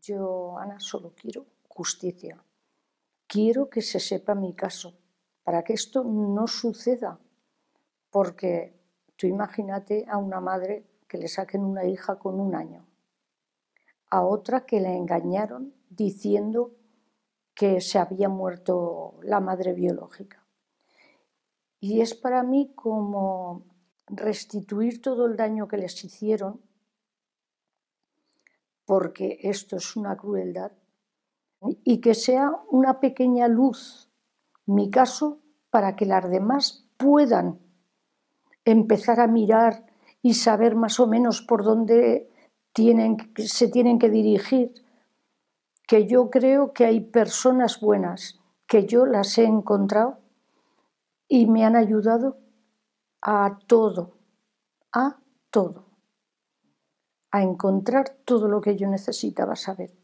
Yo, Ana, solo quiero justicia. Quiero que se sepa mi caso, para que esto no suceda. Porque tú imagínate a una madre que le saquen una hija con 1 año, a otra que le engañaron diciendo que se había muerto la madre biológica. Y es para mí como restituir todo el daño que les hicieron, porque esto es una crueldad, y que sea una pequeña luz, mi caso, para que las demás puedan empezar a mirar y saber más o menos por dónde se tienen que dirigir, que yo creo que hay personas buenas, que yo las he encontrado y me han ayudado a todo, a encontrar todo lo que yo necesitaba saber.